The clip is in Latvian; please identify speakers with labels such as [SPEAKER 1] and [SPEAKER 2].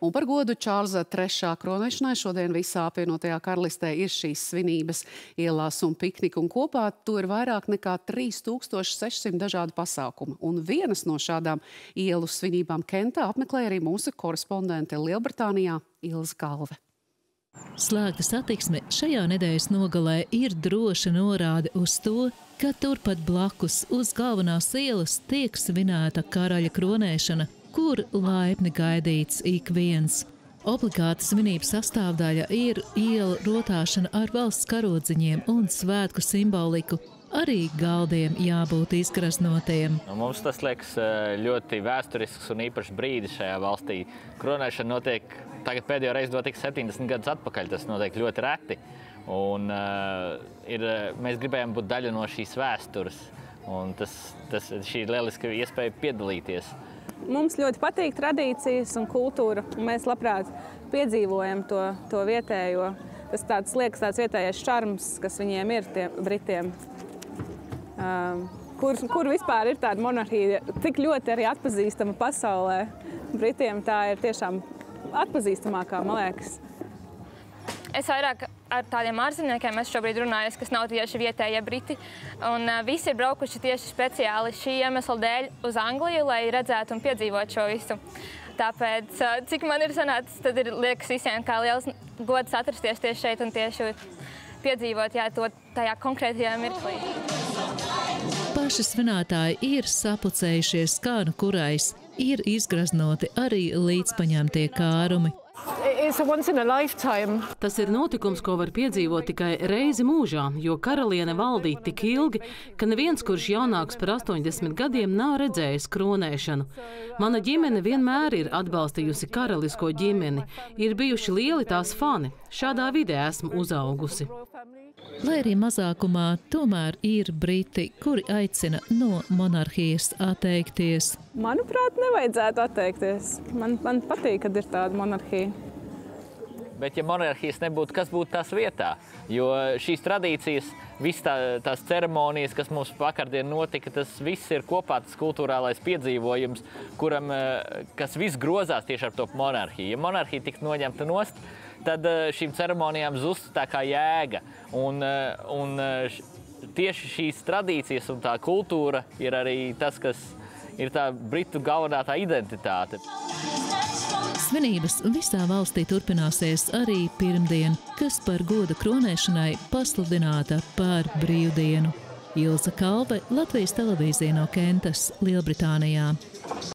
[SPEAKER 1] Un par godu Čārlza III kronēšanai šodien visā apvienotajā karalistē ir šīs svinības ielās un pikniku, un kopā to ir vairāk nekā 3600 dažādu pasākumu. Un vienas no šādām ielu svinībām Kentā apmeklēja arī mūsu korespondente Lielbritānijā Ilze Kalve.
[SPEAKER 2] Slēgta satiksme šajā nedēļas nogalē ir droša norāde uz to, ka turpat blakus uz galvenās ielas tiek svinēta karaļa kronēšana, kur laipni gaidīts ik viens. Obligāta svinības sastāvdaļa ir ielu rotāšana ar valsts karodziņiem un svētku simboliku. Arī galdiem jābūt izgraznotiem.
[SPEAKER 3] Mums tas liekas ļoti vēsturisks un īpašs brīdis šajā valstī. Kronēšana notiek, tagad pēdējo reizi notika 70 gadus atpakaļ, tas notiek ļoti reti. Un mēs gribējām būt daļa no šīs vēstures, un šī ir lieliska iespēja piedalīties.
[SPEAKER 4] Mums ļoti patīk tradīcijas un kultūra, un mēs labprāt piedzīvojam to vietējo. Tas liekas tāds vietējais šarms, kas viņiem ir, tiem Britiem. Kur vispār ir tāda monarhija, tik ļoti arī atpazīstama pasaulē. Britiem tā ir tiešām atpazīstamākā, man liekas.
[SPEAKER 5] Es vairāk ar tādiem ārzemniekiem esmu šobrīd runājusi, kas nav tieši vietējie Briti. Un visi ir braukuši tieši speciāli šī iemesla dēļ uz Angliju, lai redzētu un piedzīvotu šo visu. Tāpēc, cik man ir sanācis, tad liekas visiem kā liels gods atrasties tieši šeit un tieši piedzīvot to tajā konkrētajā mirklī.
[SPEAKER 2] Paši svinētāji ir sapucējušies kā nu kurais, ir izgraznoti arī līdzpaņemtie kārumi.
[SPEAKER 6] Tas ir notikums, ko var piedzīvot tikai reizi mūžā, jo karaliene valdīja tik ilgi, ka neviens, kurš jaunāks par 80 gadiem, nav redzējis kronēšanu. Mana ģimene vienmēr ir atbalstījusi karalisko ģimeni, ir bijuši lieli tās fani. Šādā vidē esmu uzaugusi.
[SPEAKER 2] Lai arī mazākumā, tomēr ir Briti, kuri aicina no monarhijas atteikties.
[SPEAKER 4] Manuprāt, nevajadzētu atteikties. Man patīk, kad ir tāda monarhija.
[SPEAKER 3] Bet ja monarhijas nebūtu, kas būtu tās vietā? Jo šīs tradīcijas, visas tās ceremonijas, kas mums vakardien notika, tas viss ir kopā tas kultūrālais piedzīvojums, kas viss grozās tieši ar to monarhiju. Ja monarhija tiktu noņemta nost, tad šīm ceremonijām zustu tā kā jēga. Un tieši šīs tradīcijas un tā kultūra ir arī tas, kas ir tā Britu galvenā tā identitāte.
[SPEAKER 2] Svinības visā valstī turpināsies arī pirmdien, kas par goda kronēšanai pasludināta par brīvdienu. Ilze Kalve, Latvijas televīzija no Kentas, Lielbritānijā.